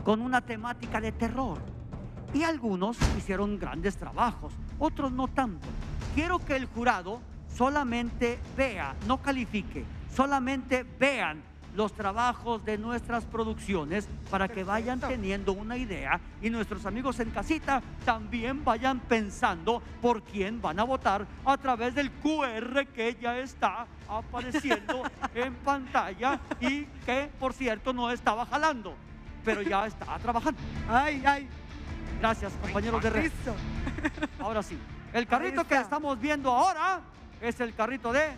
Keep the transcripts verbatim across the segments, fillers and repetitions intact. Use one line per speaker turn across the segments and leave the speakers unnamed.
con una temática de terror. Y algunos hicieron grandes trabajos, otros no tanto. Quiero que el jurado solamente vea, no califique, solamente vean los trabajos de nuestras producciones para que vayan teniendo una idea, y nuestros amigos en casita también vayan pensando por quién van a votar a través del Q R que ya está apareciendo en pantalla y que, por cierto, no estaba jalando, pero ya está trabajando.
Ay, ay.
Gracias, compañeros de red. Ahora sí, el carrito que estamos viendo ahora es el carrito de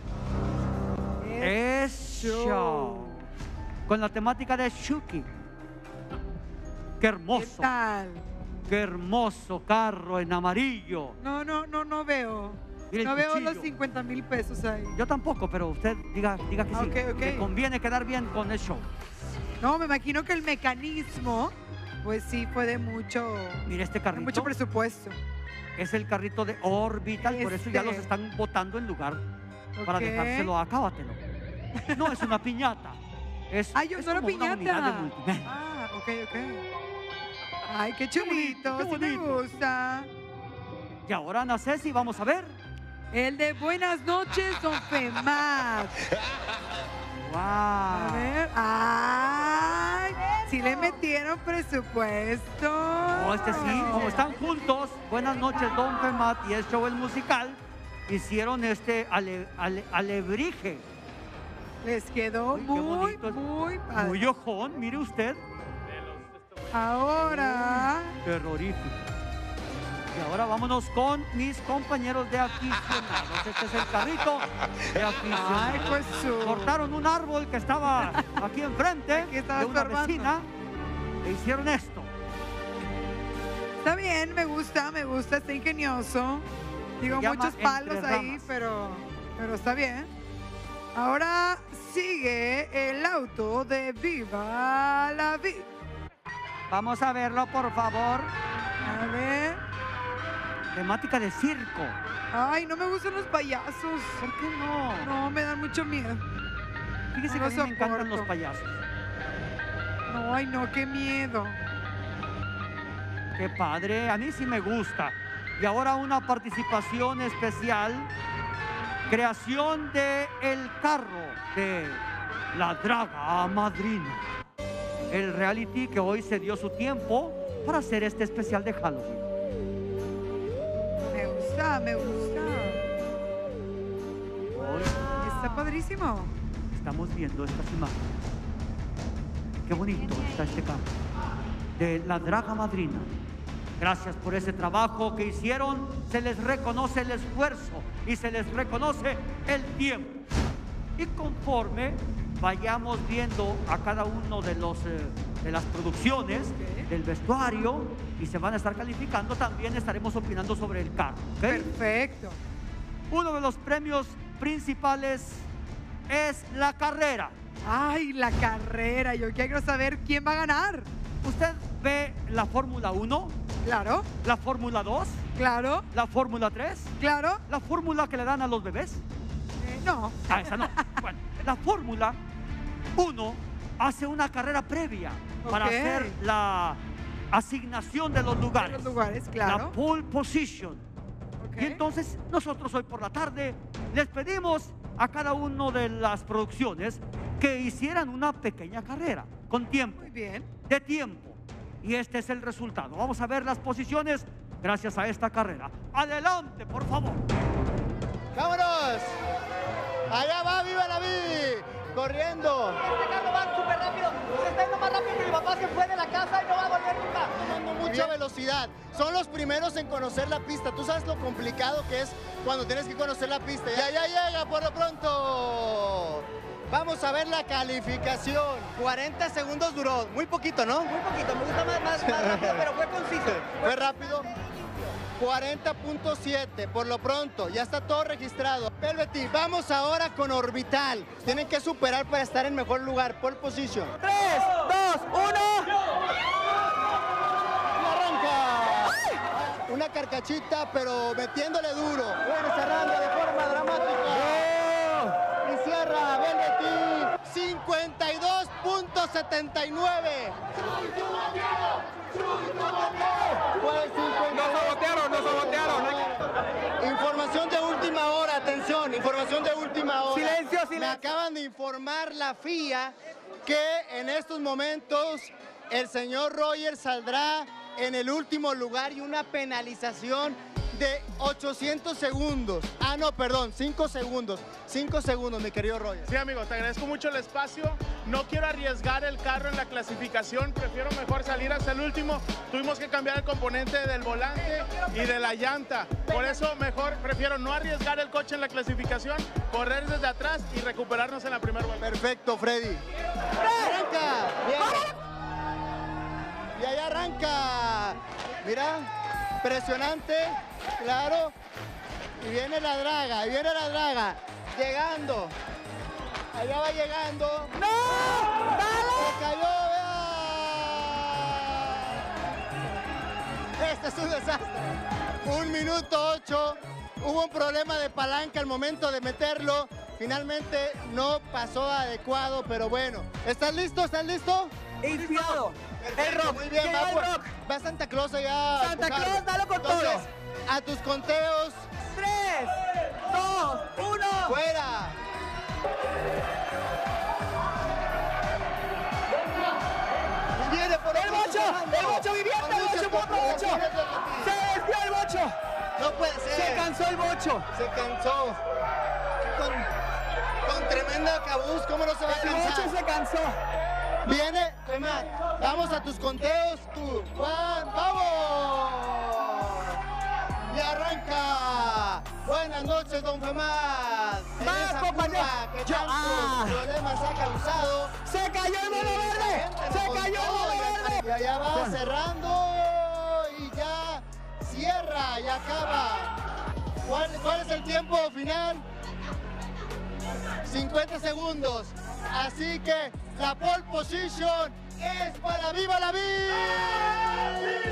Eso, con la temática de Shuki. ¡Qué hermoso!
¿Qué tal?
¡Qué hermoso carro en amarillo!
No, no, no, no veo.
Mire el
No veo
cuchillo.
los cincuenta mil pesos ahí.
Yo tampoco, pero usted diga, diga que sí.
Ok, ok.
Le conviene quedar bien con el show.
No, me imagino que el mecanismo, pues sí, fue de mucho,
Mire este
de
carrito.
mucho presupuesto.
Es el carrito de Orbital, por eso ya
Este.
los están botando en lugar para
Ok.
dejárselo. Acábatelo. No es una piñata. Es,
Ay, yo
es
no era
como una unidad de
piñata.
multimedia.
Ah, ok, ok. Ay, qué chulito,
bonito, qué
sí me
bonito.
gusta.
Y ahora, Ana Ceci, vamos a ver.
El de buenas noches, don Femat.
¡Wow!
A ver, ay, sí le metieron presupuesto.
Oh, este sí, como están juntos, buenas noches, Don Femat y el show El Musical, hicieron este ale, ale- alebrije.
Les quedó
Uy, qué
muy,
bonito.
muy padre.
Muy ojón, mire usted.
Ahora,
Terrorífico. Y ahora vámonos con mis compañeros de aficionados. Este es el carrito de aficionados.
ay, pues su.
Cortaron un árbol que estaba aquí enfrente
Aquí estaba
de una
estorbando.
vecina e hicieron esto.
Está bien, me gusta, me gusta, está ingenioso. Digo,
llama
muchos palos
Entre
ahí,
Ramas.
pero, pero está bien. Ahora sigue el auto de Viva la Vida.
Vamos a verlo, por favor.
A ver.
Temática de circo.
Ay, no me gustan los payasos.
¿Por qué no?
No, me dan mucho miedo.
Fíjese
no
que a mí
los
me encantan
soporto.
los payasos.
No, ay, no, qué miedo.
Qué padre, a mí sí me gusta. Y ahora una participación especial. Creación de El Carro de la Draga Madrina. El reality que hoy se dio su tiempo para hacer este especial de Halloween.
Me gusta, me gusta.
Hoy
Está padrísimo.
estamos viendo estas imágenes. Qué bonito está este carro de la Draga Madrina. Gracias por ese trabajo que hicieron. Se les reconoce el esfuerzo y se les reconoce el tiempo. Y conforme vayamos viendo a cada uno de los eh, de las producciones,
Ok.
del vestuario, y se van a estar calificando, también estaremos opinando sobre el carro. ¿Ok?
Perfecto.
Uno de los premios principales es la carrera.
Ay, la carrera. Yo quiero saber quién va a ganar.
Usted ve la Fórmula uno,
Claro,
la Fórmula dos,
claro,
la Fórmula tres,
claro.
la fórmula que le dan a los bebés.
Eh, no.
Ah, esa no. Bueno, la Fórmula uno hace una carrera previa para
Ok.
hacer la asignación de los
En
lugares.
los lugares,
La
claro.
pole position.
Ok.
Y entonces nosotros hoy por la tarde les pedimos a cada uno de las producciones que hicieran una pequeña carrera con tiempo,
Muy bien.
de tiempo. Y este es el resultado. Vamos a ver las posiciones gracias a esta carrera. Adelante, por favor.
¡Vámonos! ¡Allá va, viva la vi! ¡Corriendo!
Este carro va súper rápido, se está yendo más rápido que mi papá se fue de la casa y no va a volver nunca.
Tomando mucha velocidad. Son los primeros en conocer la pista. Tú sabes lo complicado que es cuando tienes que conocer la pista. Ya, ya llega por lo pronto. Vamos a ver la calificación. cuarenta segundos duró. Muy poquito, ¿no?
Muy poquito, me gusta más, más, más rápido, pero fue conciso.
Fue rápido. cuarenta punto siete, por lo pronto, ya está todo registrado. Velvety, vamos ahora con Orbital. Tienen que superar para estar en mejor lugar, pole position.
tres, dos, uno.
Y arranca. Una carcachita, pero metiéndole duro. Bueno, cerrando de forma dramática. Y cierra Velvety. cincuenta y dos punto setenta y nueve. Información de última hora, atención, información de última hora.
Silencio, silencio.
Me acaban de informar la F I A que en estos momentos el señor Roger saldrá en el último lugar y una penalización de ochocientos segundos. Ah, no, perdón, cinco segundos. cinco segundos, mi querido Roger.
Sí, amigo, te agradezco mucho el espacio. No quiero arriesgar el carro en la clasificación, prefiero mejor salir hasta el último. Tuvimos que cambiar el componente del volante y de la llanta. Por eso mejor prefiero no arriesgar el coche en la clasificación, correr desde atrás y recuperarnos en la primera vuelta.
Perfecto, Freddy. ¡Arranca! Bien. Y ahí arranca. Mira, presionante, claro. Y viene la draga, y viene la draga. Llegando. Allá va llegando. ¡No! ¡Dale! Se cayó, vea. Este es un desastre. Un minuto ocho. Hubo un problema de palanca al momento de meterlo. Finalmente no pasó adecuado, pero bueno. ¿Estás listo? ¿Estás listo?
Inspirado. El rock.
Muy bien, va,
el
por-
rock.
va Santa Claus allá. a
Santa
empujarlo.
Claus, dalo con
Entonces,
todo.
a tus conteos,
Tres, dos, uno.
fuera. Y viene por
El bocho, el bocho viviente, el bocho, otro bocho. Se desvió el bocho.
No puede ser.
Se cansó el bocho.
Se cansó. Con, con tremenda cabuz, ¿cómo no se va a
El bocho
cansar?
se cansó.
Viene, Femat, vamos a tus conteos, tú, Juan, ¡vamos! Y arranca. Buenas noches, don Femat. En
Más,
esa
compañero.
curva que
Yo-
tantos
ah.
problemas ha causado.
Se cayó el mono verde. Se cayó el mono verde.
Y allá va cerrando y ya cierra y acaba. ¿Cuál, cuál es el tiempo final? cincuenta segundos. Así que la pole position es para Viva la Vida.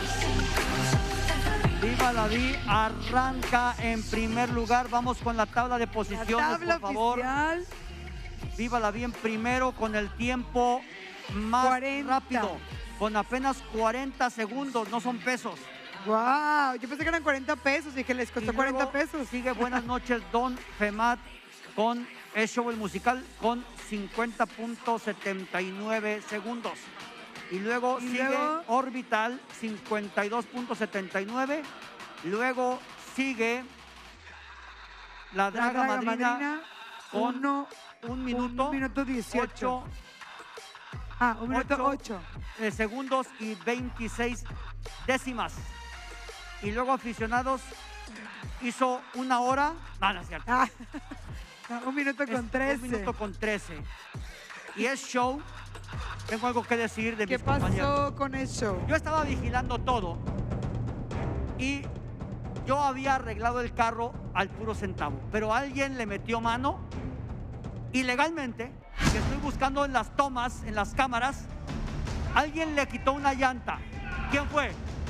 Viva la Vi arranca en primer lugar. Vamos con la tabla de
La
posiciones,
tabla
por favor.
oficial.
Viva la Vi en primero con el tiempo más
cuarenta.
rápido, con apenas cuarenta segundos, no son pesos.
Wow, yo pensé que eran cuarenta pesos y que les
Y
costó
luego
cuarenta pesos.
Sigue Buenas noches, Don Femat, con el show el musical con cincuenta punto setenta y nueve segundos. Y luego
Y
sigue
luego-
Orbital, cincuenta y dos punto setenta y nueve. Luego sigue la
La
Draga,
Draga
Madrina,
Madrina,
con
uno,
un minuto,
un minuto dieciocho.
ocho
Ah, un minuto
ocho,
ocho.
eh, segundos y veintiséis décimas. Y luego Aficionados hizo una hora. No, no es cierto.
Ah, no, un minuto
Es
con trece.
Un minuto con trece. Y es show. Tengo algo que decir de
¿Qué
mis compañeros.
pasó con el show?
Yo estaba vigilando todo y yo había arreglado el carro al puro centavo, pero alguien le metió mano ilegalmente, que estoy buscando en las tomas, en las cámaras, alguien le quitó una llanta. ¿Quién fue?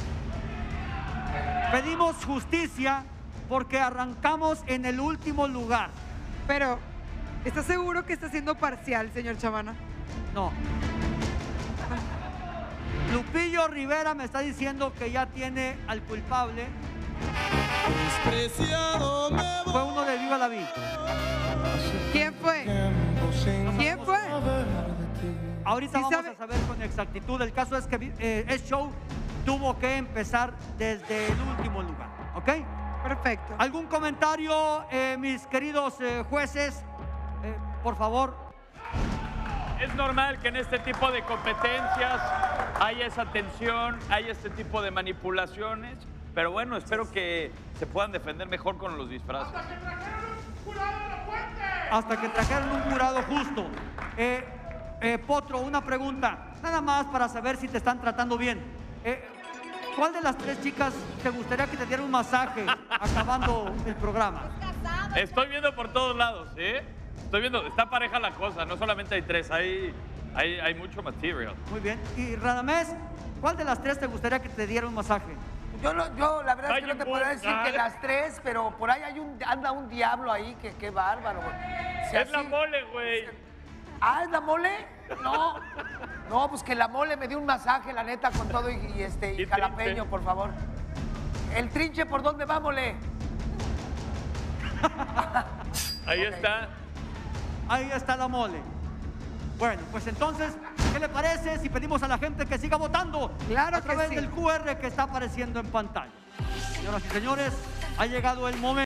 Pedimos justicia porque arrancamos en el último lugar.
Pero, ¿estás seguro que está siendo parcial, señor Chavana?
No. Lupillo Rivera me está diciendo que ya tiene al culpable. Fue uno de Viva la Vi.
¿Quién fue? ¿Quién fue?
Ahorita
¿Sí
vamos
sabe?
a saber con exactitud. El caso es que eh, el show tuvo que empezar desde el último lugar. ¿Ok?
Perfecto.
¿Algún comentario, eh, mis queridos eh, jueces? Eh, por favor.
Es normal que en este tipo de competencias haya esa tensión, haya este tipo de manipulaciones, pero bueno, espero que se puedan defender mejor con los disfraces.
Hasta que trajeron un jurado justo. Eh, eh, Potro, una pregunta. Nada más para saber si te están tratando bien. Eh, ¿Cuál de las tres chicas te gustaría que te diera un masaje acabando el programa?
Estoy viendo por todos lados, ¿eh? Estoy viendo, está pareja la cosa, no solamente hay tres, hay, hay, hay mucho material.
Muy bien. Y Radamés, ¿cuál de las tres te gustaría que te diera un masaje?
Yo, no- yo la verdad es que no
Ay,
te podría decir
ay.
que las tres, pero por ahí hay un, anda un diablo ahí que qué bárbaro, güey. Si
Es la
así-
mole, güey.
Ah, ¿es la mole? No. No, pues que la mole me dio un masaje, la neta, con todo y, y este y
Y
jalapeño,
trinche.
por favor. El trinche, ¿por dónde va, mole?
Ahí está.
Ahí está la mole. Bueno, pues entonces, ¿qué le parece si pedimos a la gente que siga votando?
Claro
a
que
través
sí.
del Q R que está apareciendo en pantalla. Señoras y señores, ha llegado el momento.